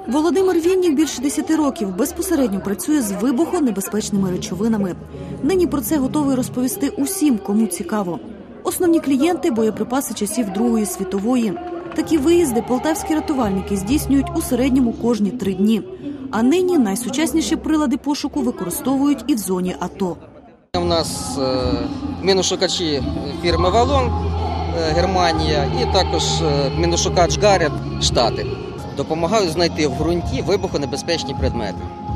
Володимир Віннік більше 10 років безпосередньо працює з вибухонебезпечними речовинами. Нині про це готовий розповісти усім, кому цікаво. Основні клієнти – боєприпаси часів Другої світової. Такі виїзди полтавські рятувальники здійснюють у середньому кожні 3 дні. А нині найсучасніші прилади пошуку використовують і в зоні АТО. У нас міношукачі фірми «Валон», Германія, і також міношукач «Гарет», Штати. Допомагають знайти в ґрунті вибухонебезпечні предмети.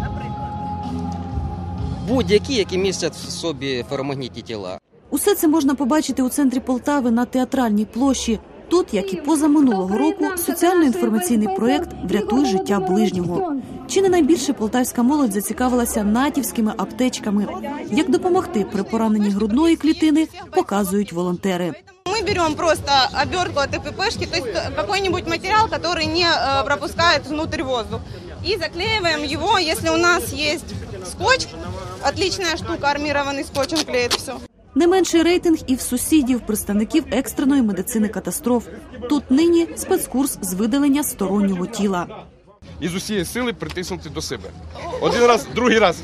Будь-які, які містять в собі феромагнітні тіла. Усе це можна побачити у центрі Полтави на Театральній площі. Тут, як і позаминулого року, соціально-інформаційний проєкт «Врятуй життя ближнього». Чи не найбільше полтавська молодь зацікавилася натівськими аптечками. Як допомогти при пораненні грудної клітини, показують волонтери. Мы берем просто обертку от ТППшки, то есть какой-нибудь материал, который не пропускает внутрь воздух. И заклеиваем его, если у нас есть скотч, отличная штука, армированный скотч, он клеит все. Не менший рейтинг і в сусідів, представників екстреної медицини катастроф. Тут нині спецкурс з видалення стороннього тіла. І з усієї сили притиснути до себе. Один раз, другий раз.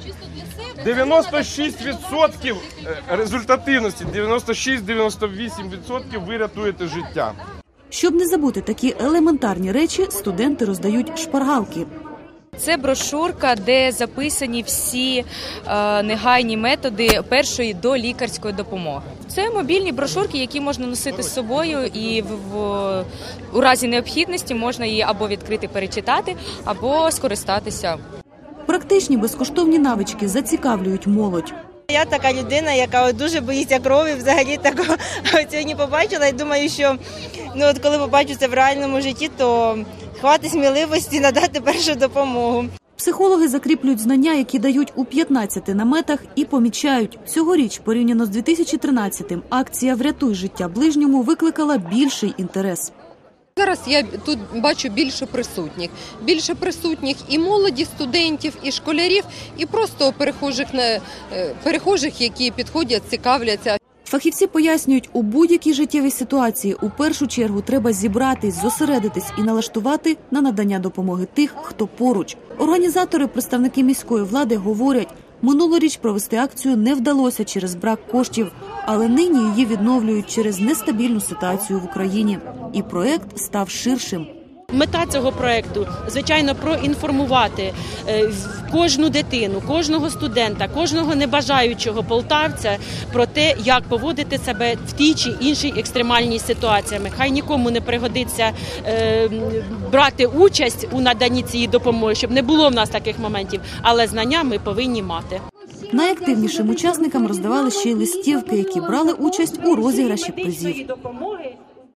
96% результативності, 96-98% ви рятуєте життя. Щоб не забути такі елементарні речі, студенти роздають шпаргалки. Це брошурка, де записані всі негайні методи першої долікарської допомоги. Це мобільні брошурки, які можна носити з собою, і у разі необхідності можна її або відкрити, перечитати, або скористатися. Практичні безкоштовні навички зацікавлюють молодь. Я така людина, яка дуже боїться крові, взагалі такого сьогодні побачила і думаю, що коли побачу це в реальному житті, то хватить сміливості надати першу допомогу. Психологи закріплюють знання, які дають у 15 наметах, і помічають, цьогоріч, порівняно з 2013-м, акція «Врятуй життя ближньому» викликала більший інтерес. Зараз я тут бачу більше присутніх і молоді, студентів, і школярів, і просто перехожих, які підходять, цікавляться. Фахівці пояснюють, у будь-якій життєвій ситуації у першу чергу треба зібратись, зосередитись і налаштувати на надання допомоги тих, хто поруч. Організатори, представники міської влади говорять, минулоріч провести акцію не вдалося через брак коштів, але нині її відновлюють через нестабільну ситуацію в Україні. І проєкт став ширшим. Мета цього проєкту, звичайно, проінформувати кожну дитину, кожного студента, кожного небажаючого полтавця про те, як поводити себе в тій чи іншій екстремальній ситуації. Хай нікому не пригодиться брати участь у наданні цієї допомоги, щоб не було в нас таких моментів, але знання ми повинні мати. Найактивнішим учасникам роздавали ще й листівки, які брали участь у розіграші призів.